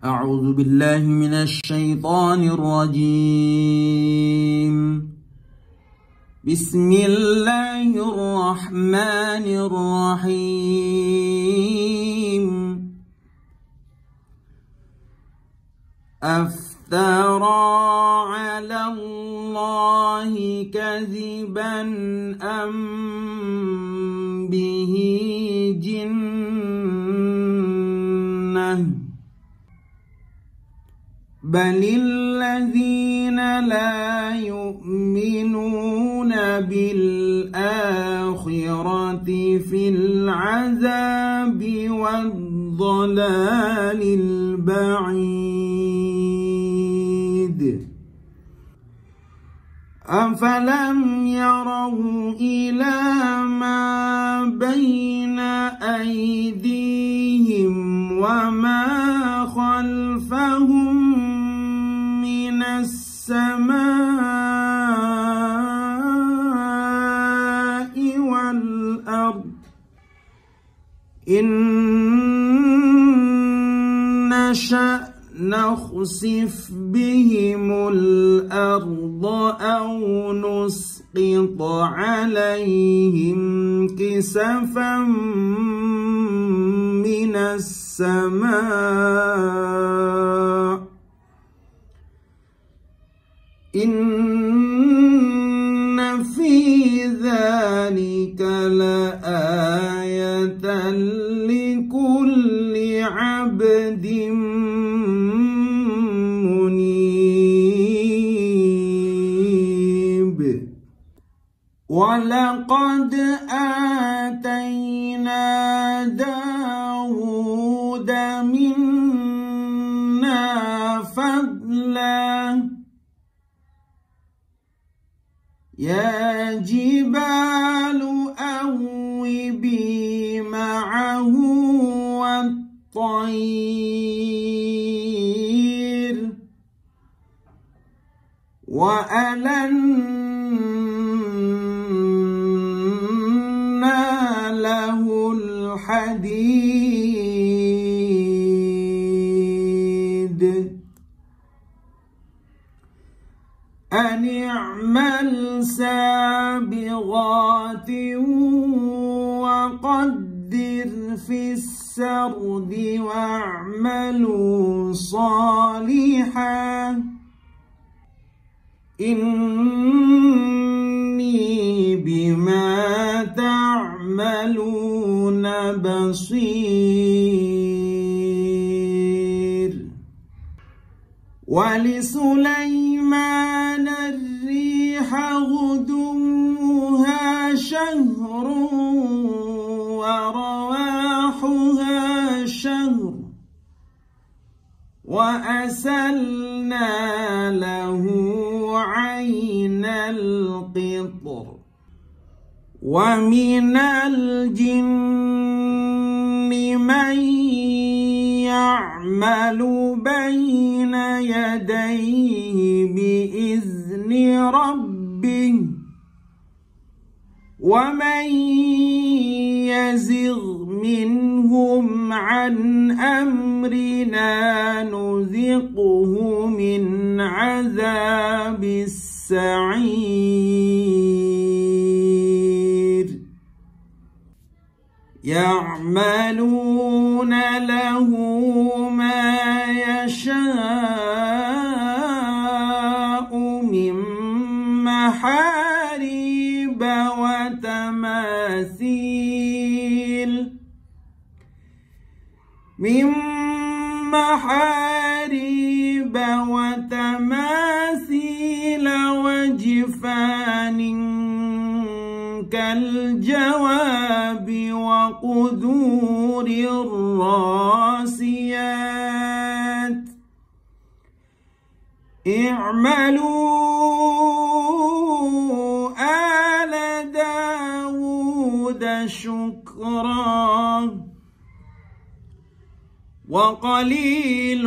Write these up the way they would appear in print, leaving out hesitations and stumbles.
أعوذ بالله من الشيطان الرجيم. بسم الله الرحمن الرحيم. أفترى على الله كذبا أم به جنة بل الذين لا يؤمنون بالآخرة في العذاب والضلال البعيد. أفلم يروا إلى ما بين أيديهم وما خلفهم من السماء والأرض إن نشأ نخسف بهم الأرض أو نسقط عليهم كسفا من السماء إن في ذلك لآية لكل عبد منيب. ولقد آتينا داود منا فضلا يا جبال أوبي معه والطير وألنا له الحديد أن اعمل سابغات وقدر في السرد واعملوا صالحا إني بما تعملون بصير. ولسليمان الريح غدوها شهر ورواحها شهر وأسلنا له عين القطر ومن الجن من يعمل بين يديه بإذن ربه ومن يزغ منهم عن أمرنا نذقه من عذاب السعير. يعملون له ما يشاء من محاريب وتماثيل وجفان كالجواب وقدور الراسيات اعملوا آل داود شكرا وقليل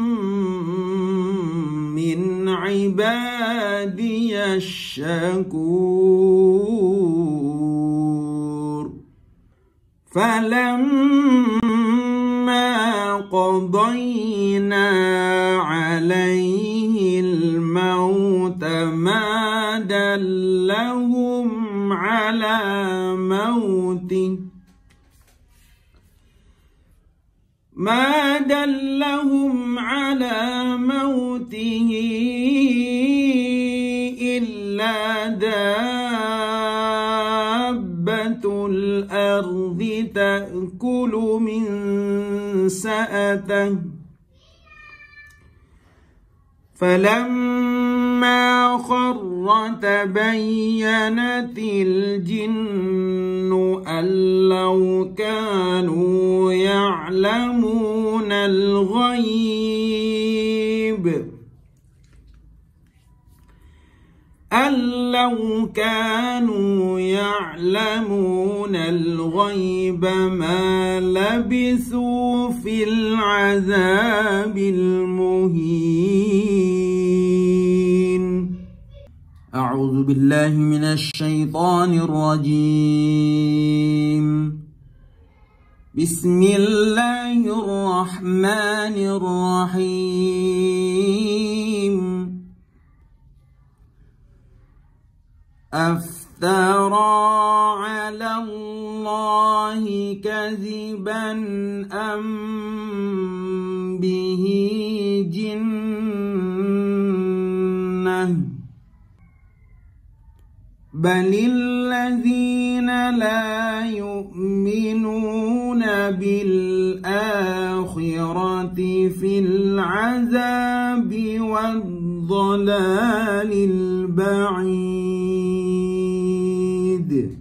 من عبادي الشكور. فلما قضى قضينا عليه الموت ما دلهم على موته إلا دابة الأرض تأكل من سأته فلما خر تبينت الجن أن لو كانوا يعلمون الغيب ما لبثوا في العذاب المهين. أعوذ بالله من الشيطان الرجيم. بسم الله الرحمن الرحيم. أفترى على الله كذبا أم به جنة بل الذين لا يؤمنون بالآخرة في العذاب والضلال البعيد.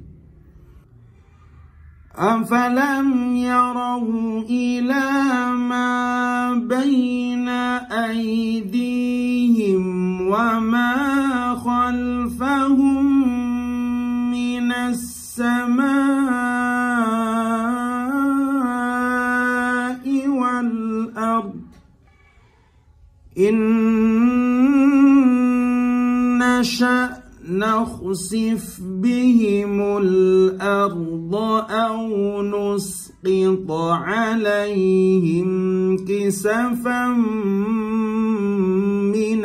أفلم يروا إلى ما بين أيديهم وما خلفهم من السماء والأرض إن نشأ نخسف بهم الأرض أو نسقط عليهم كسفا من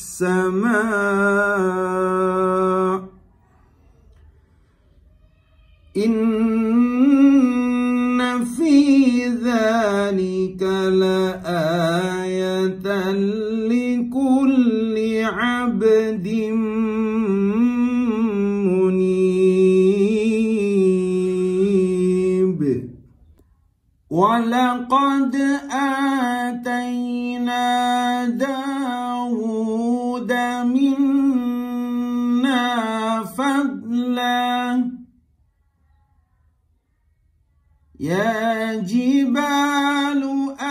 السماء إن في ذلك لآية لكل عبد منيب. ولقد آتينا داود منا فضلا يا جبال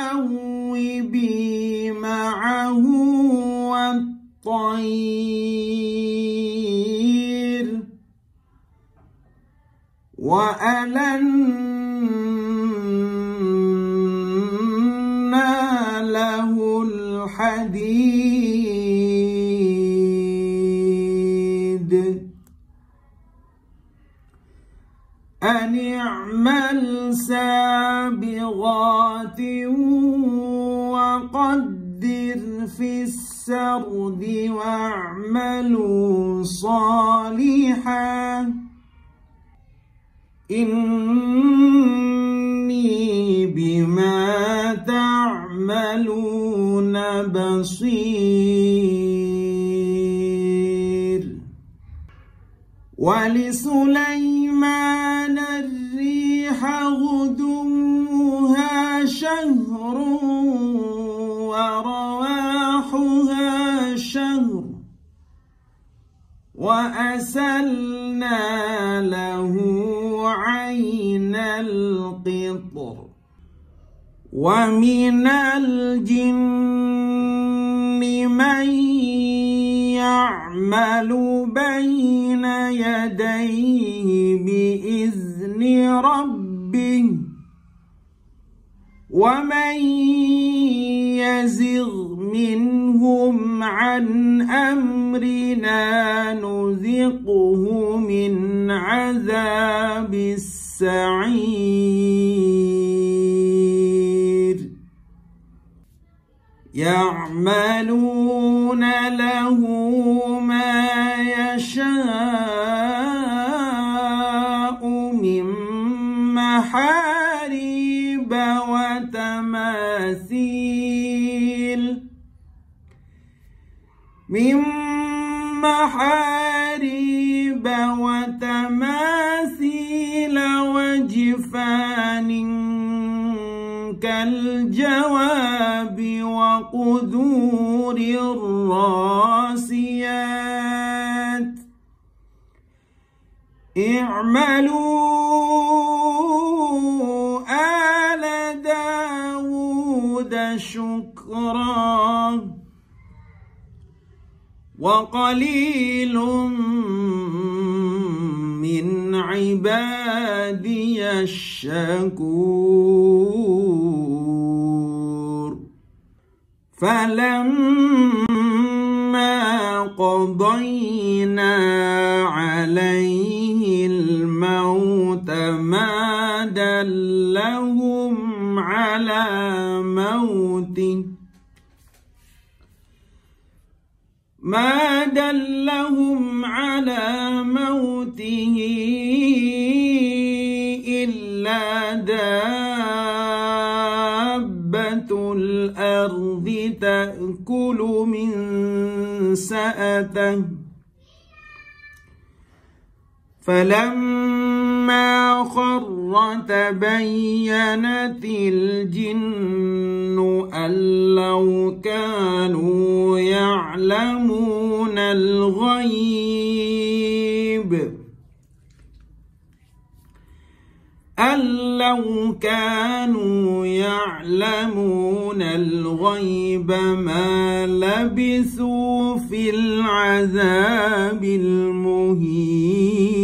أوبي معه والطير وألنا له الحديد أن اعمل سابغات وقدر في السرد واعملوا صالحا إني بما تعملون بصير. ولسليمان الريح غدوها شهر ورواحها شهر وأسلنا له عين القطر ومن الجن من يعمل بين يديه بإذن ربه ومن يزغ منهم عن أمرنا نذقه من عذاب السعير. يعملون له ما يشاء من محاريب وتماثيل وجفان كالجواب وقدور الراسيات اعملوا آل داود شكرا وقليل من عبادي الشكور فلما قضينا عليه الموت ما دلهم على موته إلا دابة الأرض تأكل من سأته فلما خر تبينت الجن أن لو كانوا يعلمون الغيب ما لبثوا في العذاب المهين.